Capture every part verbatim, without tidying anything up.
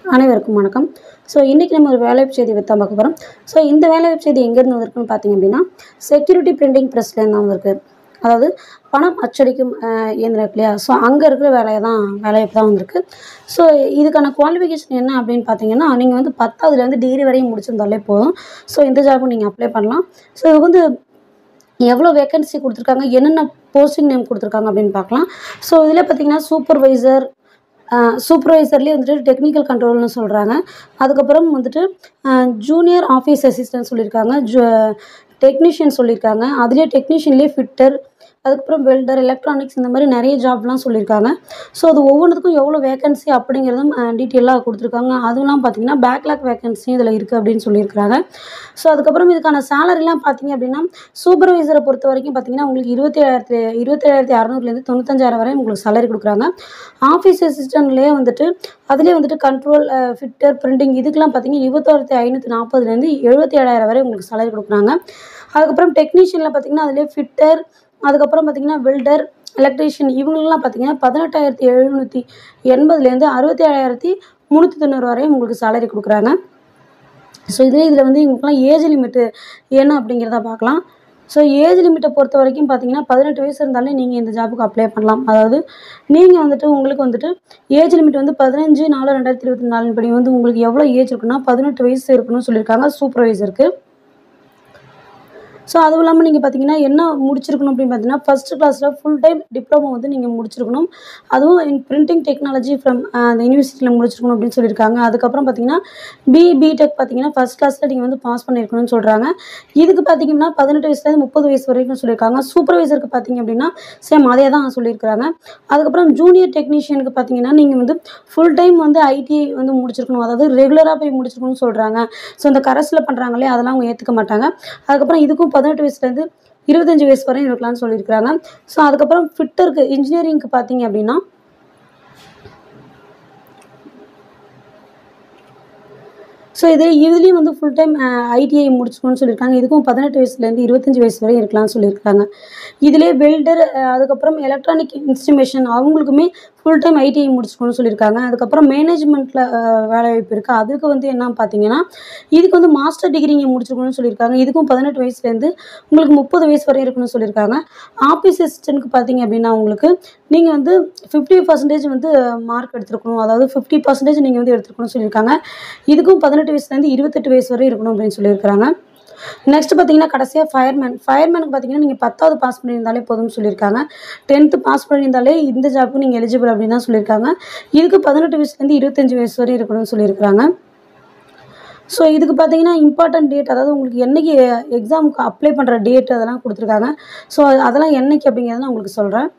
அனைவருக்கும் வணக்கம். ஸோ இன்றைக்கி நம்ம ஒரு வேலைவாய்ப்பு செய்தி பற்றி தான் பார்க்க போகிறோம். ஸோ இந்த வேலைவாய்ப்பு செய்தி எங்கேருந்து வந்திருக்குன்னு பார்த்தீங்க அப்படின்னா, செக்யூரிட்டி பிரிண்டிங் ப்ரெஸ்லேருந்து தான் வந்திருக்கு. அதாவது பணம் அச்சடிக்கும் இயந்திரம் இருக்கு இல்லையா, ஸோ அங்கே இருக்கிற வேலையை தான் வேலைவாய்ப்பு தான் வந்திருக்கு. ஸோ இதுக்கான குவாலிஃபிகேஷன் என்ன அப்படின்னு பார்த்தீங்கன்னா, நீங்கள் வந்து பத்தாவதுலேருந்து டிகிரி வரையும் முடிச்சிருந்தாலே போதும். ஸோ இந்த ஜாபுக்கு நீங்கள் அப்ளை பண்ணலாம். ஸோ இது வந்து எவ்வளோ வேக்கன்சி கொடுத்துருக்காங்க, என்னென்ன போஸ்டிங் நேம் கொடுத்துருக்காங்க அப்படின்னு பார்க்கலாம். ஸோ இதில் பார்த்தீங்கன்னா சூப்பர்வைசர், சூப்பர்வைசர்லேயே வந்துட்டு டெக்னிக்கல் கண்ட்ரோல்னு சொல்கிறாங்க. அதுக்கப்புறம் வந்துட்டு ஜூனியர் ஆஃபீஸ் அசிஸ்டன்ட் சொல்லியிருக்காங்க, ஜூ டெக்னீஷியன் சொல்லியிருக்காங்க. அதுலேயே டெக்னீஷியன்லேயே ஃபிட்டர், அதுக்கப்புறம் வெல்டர், எலக்ட்ரானிக்ஸ், இந்த மாதிரி நிறைய ஜாப்லாம் சொல்லியிருக்காங்க. ஸோ அது ஒவ்வொன்றுத்துக்கும் எவ்வளோ வேக்கன்சி அப்படிங்கிறதும் டீட்டெயிலாக கொடுத்துருக்காங்க. அதுலாம் பார்த்தீங்கன்னா பேக்லாக் வேக்கன்சியும் இதில் இருக்குது அப்படின்னு சொல்லியிருக்காங்க. ஸோ அதுக்கப்புறம் இதுக்கான சேலரிலாம் பார்த்தீங்க அப்படின்னா, சூப்பர்வைசரை பொறுத்த வரைக்கும் பார்த்தீங்கன்னா உங்களுக்கு இருபத்தி ஏழாயிரத்தி இருபத்தேழாயிரத்தி அறநூறுலேருந்து தொண்ணூத்தஞ்சாயிரம் வரை உங்களுக்கு சேலரி கொடுக்குறாங்க. ஆஃபீஸ் அசிஸ்டன்ட்லேயே வந்துட்டு அதுலேயே வந்துட்டு கண்ட்ரோல், ஃபிட்டர், பிரிண்டிங் இதுக்கெலாம் பார்த்தீங்கன்னா இருபத்தோராயிரத்தி ஐநூற்றி நாற்பதுலேருந்து எழுபத்தி ஏழாயிரம் வரை உங்களுக்கு சேலரி கொடுக்குறாங்க. அதுக்கப்புறம் டெக்னீஷியனில் பார்த்தீங்கன்னா அதுலேயே ஃபிட்டர், அதுக்கப்புறம் பார்த்திங்கன்னா வெல்டர், எலக்ட்ரீஷியன் இவங்களெலாம் பார்த்திங்கன்னா பதினெட்டாயிரத்தி எழுநூற்றி எண்பதுலேருந்து அறுபத்தி ஏழாயிரத்தி முந்நூற்றி தொண்ணூறு வரையும் உங்களுக்கு சேலரி கொடுக்குறாங்க. ஸோ இதே இதில் வந்து இவங்களுக்குலாம் ஏஜ் லிமிட்டு என்ன அப்படிங்கிறத பார்க்கலாம். ஸோ ஏஜ் லிமிட்டை பொறுத்த வரைக்கும் பார்த்திங்கன்னா பதினெட்டு வயசு இருந்தாலே நீங்கள் இந்த ஜாபுக்கு அப்ளை பண்ணலாம். அதாவது நீங்கள் வந்துட்டு உங்களுக்கு வந்துட்டு ஏஜ் லிமிட் வந்து பதினஞ்சு நாலு ரெண்டாயிரத்தி இருபத்தி நாலு படி வந்து உங்களுக்கு எவ்வளோ ஏஜ் இருக்குன்னா பதினெட்டு வயசு இருக்கணும்னு சொல்லியிருக்காங்க சூப்பர்வைசருக்கு. ஸோ அதுவும் இல்லாமல் நீங்கள் பார்த்தீங்கன்னா என்ன முடிச்சிருக்கணும் அப்படின்னு பார்த்தீங்கன்னா, ஃபஸ்ட்டு கிளாஸில் ஃபுல் டைம் டிப்ளமோ வந்து நீங்கள் முடிச்சிருக்கணும். அதுவும் இன் பிரிண்டிங் டெக்னாலஜி ஃப்ரம் அந்த யூனிவர்சிட்டியில் முடிச்சிருக்கணும் அப்படின்னு சொல்லியிருக்காங்க. அதுக்கப்புறம் பார்த்தீங்கன்னா பிஇ பிடெக் பார்த்தீங்கன்னா ஃபஸ்ட் கிளாஸில் நீங்கள் வந்து பாஸ் பண்ணியிருக்கணும்னு சொல்கிறாங்க. இதுக்கு பார்த்தீங்கன்னா பதினெட்டு வயசுலேருந்து முப்பது வயசு வரைக்கும் சொல்லியிருக்காங்க. சூப்பர்வைசருக்கு பார்த்தீங்க அப்படின்னா சேம் அதே தான் சொல்லியிருக்கிறாங்க. அதுக்கப்புறம் ஜூனியர் டெக்னீஷியனுக்கு பார்த்தீங்கன்னா நீங்கள் வந்து ஃபுல் டைம் வந்து ஐடிஐ வந்து முடிச்சிருக்கணும், அதாவது ரெகுலராக போய் முடிச்சிருக்கணும்னு சொல்கிறாங்க. ஸோ இந்த கரஸில் பண்ணுறாங்களே அதெல்லாம் அவங்க ஏற்றுக்க மாட்டாங்க. அதுக்கப்புறம் இதுக்கும் பதினெட்டு வயசுலேருந்து இருபத்தஞ்சி வயசு வரையும் இருக்கலாம்னு சொல்லியிருக்கிறாங்க. ஸோ அதுக்கப்புறம் ஃபிட்டருக்கு இன்ஜினியரிங்க்கு பார்த்தீங்க அப்படின்னா ஸோ இது இதுலேயும் வந்து ஃபுல் டைம் ஐடிஐ முடிச்சுக்கணும்னு சொல்லியிருக்காங்க. இதுக்கும் பதினெட்டு வயசுலேருந்து இருபத்தஞ்சி வயசு வரையும் இருக்கலாம்னு சொல்லியிருக்காங்க. இதிலே வெல்டர், அதுக்கப்புறம் எலக்ட்ரானிக் இன்ஸ்ட்ருமேஷன் அவங்களுக்குமே ஃபுல் டைம் ஐடிஐ முடிச்சுக்கணும்னு சொல்லியிருக்காங்க. அதுக்கப்புறம் மேனேஜ்மெண்ட்டில் வேலைவாய்ப்பு இருக்குது. அதுக்கு வந்து என்ன பார்த்தீங்கன்னா இதுக்கு வந்து மாஸ்டர் டிகிரி நீங்கள் முடிச்சுக்கணும்னு சொல்லியிருக்காங்க. இதுக்கும் பதினெட்டு வயசுலேருந்து உங்களுக்கு முப்பது வயசு வரையும் இருக்குன்னு சொல்லியிருக்காங்க. ஆஃபீஸ் அசிஸ்டன்ட்க்கு பார்த்தீங்க அப்படின்னா உங்களுக்கு நீங்கள் வந்து ஃபிஃப்டி பர்சன்டேஜ் வந்து மார்க் எடுத்துருக்கணும், அதாவது ஃபிஃப்டி பர்சன்டேஜ் நீங்கள் வந்து எடுத்துருக்கணும்னு சொல்லியிருக்காங்க. இதுக்கும் பதினெட்டு வயசுலேருந்து இருபத்தெட்டு வயசு வரை இருக்கணும் அப்படின்னு சொல்லியிருக்காங்க. நெக்ஸ்ட் பார்த்தீங்கன்னா கடைசியாக ஃபயர்மேன் ஃபயர்மேனுக்கு பார்த்தீங்கன்னா நீங்கள் பத்தாவது பாஸ் பண்ணியிருந்தாலே போதும்னு சொல்லியிருக்காங்க. டென்த்து பாஸ் பண்ணியிருந்தாலே இந்த ஜாப்புக்கு நீங்கள் எலிஜிபிள் அப்படின்னு தான் சொல்லியிருக்காங்க. இதுக்கு பதினெட்டு வயசுலேருந்து இருபத்தஞ்சி வயசு வரை இருக்கணும்னு சொல்லியிருக்காங்க. ஸோ இதுக்கு பார்த்தீங்கன்னா இம்பார்ட்டன்ட் டேட், அதாவது உங்களுக்கு என்றைக்கு எக்ஸாமுக்கு அப்ளை பண்ணுற டேட் அதெல்லாம் கொடுத்துருக்காங்க. ஸோ அதெல்லாம் என்றைக்கு அப்படிங்கிறத நான் உங்களுக்கு சொல்கிறேன்.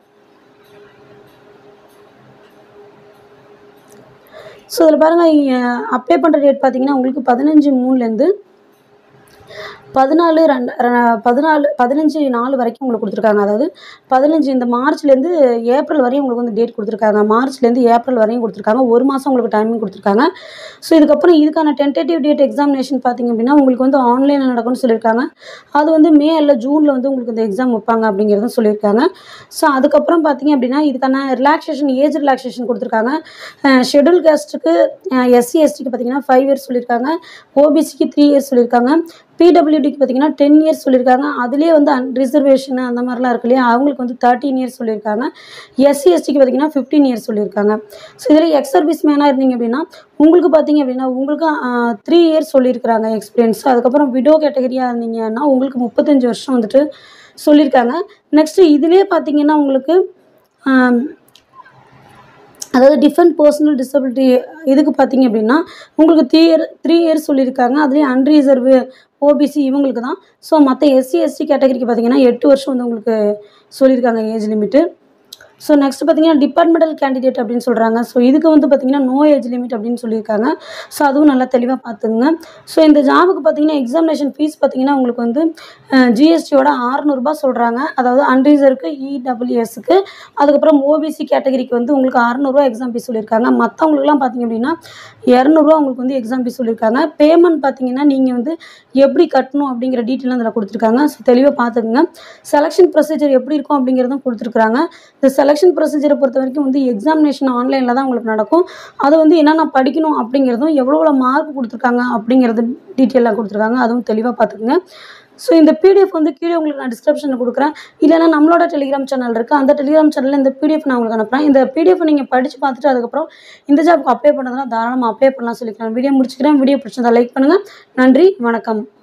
ஸோ இதில் பாருங்கள், அப்ளை பண்ணுற டேட் பார்த்தீங்கன்னா உங்களுக்கு பதினஞ்சு மூணுலேருந்து பதினாலு ரெண்டு பதினாலு பதினஞ்சு நாலு வரைக்கும் உங்களுக்கு கொடுத்துருக்காங்க. அதாவது பதினஞ்சு இந்த மார்ச்லேருந்து ஏப்ரல் வரையும் உங்களுக்கு வந்து டேட் கொடுத்துருக்காங்க. மார்ச்லேருந்து ஏப்ரல் வரையும் கொடுத்துருக்காங்க. ஒரு மாதம் உங்களுக்கு டைமிங் கொடுத்துருக்காங்க. ஸோ இதுக்கப்புறம் இதுக்கான டென்டேட்டிவ் டேட் எக்ஸாமினேஷன் பார்த்திங்க அப்படின்னா உங்களுக்கு வந்து ஆன்லைனில் நடக்கும்னு சொல்லியிருக்காங்க. அது வந்து மே இல்லை ஜூனில் வந்து உங்களுக்கு இந்த எக்ஸாம் வைப்பாங்க அப்படிங்கிறதும் சொல்லியிருக்காங்க. ஸோ அதுக்கப்புறம் பார்த்திங்க அப்படின்னா இதுக்கான ரிலாக்ஸேஷன், ஏஜ் ரிலாக்ஸேஷன் கொடுத்துருக்காங்க. ஷெட்யூல் காஸ்ட்டுக்கு, எஸ்சி எஸ்டிக்கு பார்த்திங்கன்னா ஃபைவ் இயர்ஸ் சொல்லியிருக்காங்க. ஓபிசிக்கு த்ரீ இயர்ஸ் சொல்லியிருக்காங்க. பிடபிள்யூடிக்கு பார்த்தீங்கன்னா டென் இயர்ஸ் சொல்லியிருக்காங்க. அதுலேயே வந்து அன் ரிசர்வேஷன் அந்த மாதிரிலாம் இருக்கு இல்லையா, அவங்களுக்கு வந்து தேர்ட்டீன் இயர்ஸ் சொல்லியிருக்காங்க. எஸ்சி எஸ்டிக்கு பார்த்தீங்கன்னா ஃபிஃப்டீன் இயர்ஸ் சொல்லியிருக்காங்க. ஸோ இதில் எக்ஸ் சர்வீஸ் மேனாக இருந்தீங்க அப்படின்னா உங்களுக்கு பார்த்தீங்க அப்படின்னா உங்களுக்கு த்ரீ இயர்ஸ் சொல்லியிருக்கிறாங்க எக்ஸ்பீரியன்ஸ். அதுக்கப்புறம் விடோ கேட்டகரியாக இருந்தீங்கன்னா உங்களுக்கு முப்பத்தஞ்சு வருஷம் வந்துட்டு சொல்லியிருக்காங்க. நெக்ஸ்ட்டு இதிலே பார்த்தீங்கன்னா உங்களுக்கு அதாவது டிஃபரெண்ட் பர்சனல் டிசபிலிட்டி இதுக்கு பார்த்தீங்க அப்படின்னா உங்களுக்கு த்ரீ இயர் த்ரீ இயர்ஸ் சொல்லியிருக்காங்க. அதுலேயும் அன்ரிசர்வு, ஓபிசி இவங்களுக்கு தான். ஸோ மற்ற எஸ்சி எஸ்டி கேட்டகரிக்கு பார்த்தீங்கன்னா எட்டு வருஷம் வந்து உங்களுக்கு சொல்லியிருக்காங்க ஏஜ் லிமிட்டு. ஸோ நெக்ஸ்ட் பார்த்தீங்கன்னா டிபார்ட்மெண்டல் கேண்டிடேட் அப்படின்னு சொல்கிறாங்க. ஸோ இதுக்கு வந்து பார்த்தீங்கன்னா நோ ஏஜ் லிமிட் அப்படின்னு சொல்லியிருக்காங்க. ஸோ அதுவும் நல்லா தெளிவாக பார்த்துங்க. ஸோ இந்த ஜாபுக்கு பார்த்தீங்கன்னா எக்ஸாமினேஷன் ஃபீஸ் பார்த்தீங்கன்னா உங்களுக்கு வந்து ஜிஎஸ்டியோட அறுநூறுபா சொல்கிறாங்க. அதாவது அன்ரிசர்வுக்கு, இடபிள்யூஎஸ்க்கு, அதுக்கப்புறம் ஓபிசி கேட்டகரிக்கு வந்து உங்களுக்கு அறுநூறுவா எக்ஸாம் ஃபீஸ் சொல்லியிருக்காங்க. மற்றவங்களுக்குலாம் பார்த்தீங்க அப்படின்னா இரநூறுவா உங்களுக்கு வந்து எக்ஸாம் ஃபீஸ் சொல்லியிருக்காங்க. பேமெண்ட் பார்த்தீங்கன்னா நீங்கள் வந்து எப்படி கட்டணும் அப்படிங்கிற டீட்டெயிலாம் அதில் கொடுத்துருக்காங்க. ஸோ தெளிவாக பார்த்துக்குங்க. செலெக்ஷன் ப்ரொசீஜர் எப்படி இருக்கும் அப்படிங்கிறதும் கொடுத்துருக்குறாங்க. இந்த செலெக்ஷன் ப்ரொசீஜரை பொறுத்த வரைக்கும் வந்து எக்ஸாமினேஷன் ஆன்லைனில் தான் உங்களுக்கு நடக்கும். அது வந்து என்னென்ன படிக்கணும் அப்படிங்கிறதும், எவ்வளோ எவ்வளோ மார்க் கொடுத்துருக்காங்க அப்படிங்கிறது டீட்டெயிலாக கொடுத்துருக்காங்க. அதுவும் தெளிவாக பார்த்துக்குங்க. ஸோ இந்த பிடிஎஃப் வந்து கீழே உங்களுக்கு நான் டிஸ்கிரிப்ஷனில் கொடுக்குறேன். இல்லைனா நம்மளோட டெலிகிராம் சேனல் இருக்குது. அந்த டெலிகிராம் சேனலில் இந்த பிடிஎஃப் நான் உங்களுக்கு அனுப்புகிறேன். இந்த பிடிஎஃப் நீங்கள் படித்து பார்த்துட்டு அதுக்கப்புறம் இந்த ஜாப்க்கு அப்ளை பண்ணுறதுனா தாராளமாக அப்ளை பண்ணலாம் சொல்லிக்கிறேன். வீடியோ முடிச்சுக்கிறேன். வீடியோ பிடிச்சிருந்தா லைக் பண்ணுங்கள். நன்றி, வணக்கம்.